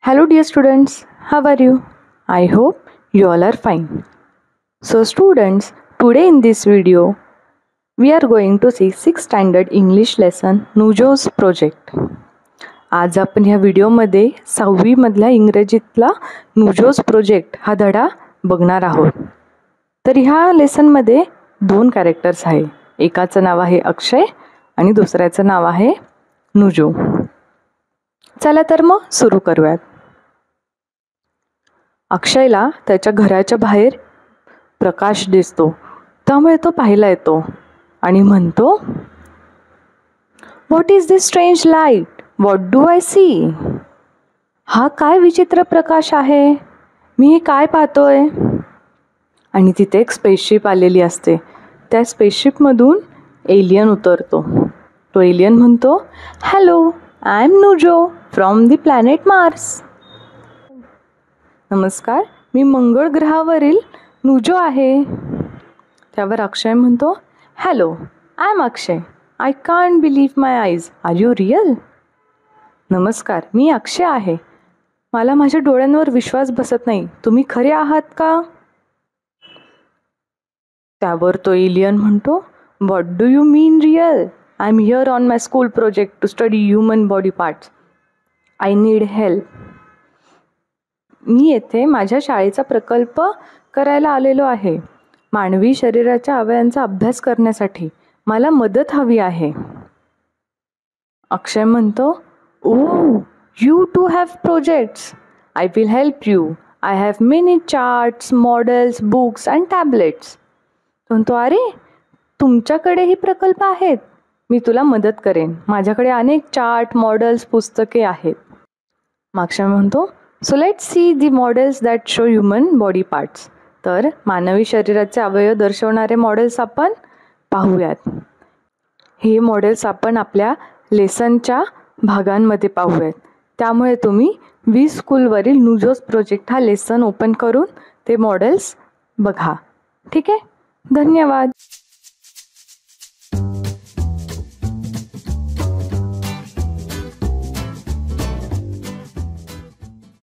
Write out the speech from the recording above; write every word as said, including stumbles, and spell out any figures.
Hello dear students, how are you? I hope you all are fine. So students, today in this video, we are going to see sixth standard English lesson Nujo's project. आज आपण ह्या व्हिडिओमध्ये सहावी मधल्या इंग्रजीतला नुजोस project हा धडा बघणार आहोत. तर ह्या लेसनमध्ये दोन कॅरेक्टर्स आहे. एकाचं नाव आहे अक्षय आणि दुसऱ्याचं नाव आहे नुजो. चला तर मग सुरू करूयात. अक्षयला त्याच्या घराच्या बाहेर प्रकाश दिसतो, त्यामुळे तो पाहायला येतो आणि म्हणतो, what is this strange light, what do I see. हा काय विचित्र प्रकाश आहे, मी हे काय पाहतोय. आणि तिथे एक स्पेसशिप आलेली असते. त्या स्पेसशिपमधून एलियन उतरतो. तो एलियन म्हणतो, hello, I am Nujo from the planet Mars. नमस्कार, मी मंगळ ग्रहावरील नुजो आहे. त्यावर अक्षय म्हणतो, hello, I am Akshay, I can't believe my eyes, are you real. नमस्कार, मी अक्षय आहे, मला माझ्या डोळ्यांवर विश्वास बसत नाही, तुम्ही खरे आहात का. त्यावर तो एलियन म्हणतो, what do you mean real, I am here on my school project to study human body parts, I need help. मी येथे माझ्या शाळेचा प्रकल्प करायला आलेलो आहे. मानवी शरीराच्या अवयवांचा अभ्यास करण्यासाठी मला मदत हवी आहे. अक्षय म्हणतो, oh, you too have projects, I will help you, I have many charts, models, books and tablets. म्हणतो, अरे, तुमच्याकडेही प्रकल्प आहेत, मी तुला मदत करेन, माझ्याकडे अनेक चार्ट, मॉडेल्स, पुस्तके आहेत. अक्षय म्हणतो, so let's see the models that show human body parts. तर मानवी शरीराचे अवयव दर्शवणारे मॉडेल्स आपण पाहूयात. हे मॉडेल्स आपण आपल्या लेसनच्या भागांमध्ये पाहूयात. त्यामुळे तुम्ही वी स्कूलवरील नुजोस प्रोजेक्ट हा लेसन ओपन करून ते मॉडेल्स बघा. ठीक आहे, धन्यवाद.